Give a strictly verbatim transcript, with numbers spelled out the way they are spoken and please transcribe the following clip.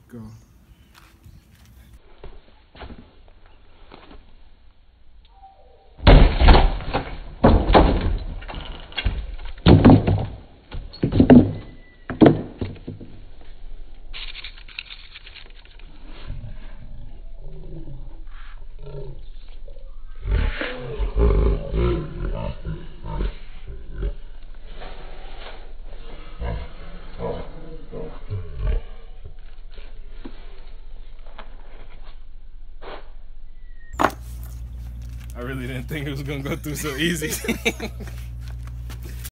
Go. I really didn't think it was gonna go through so easy.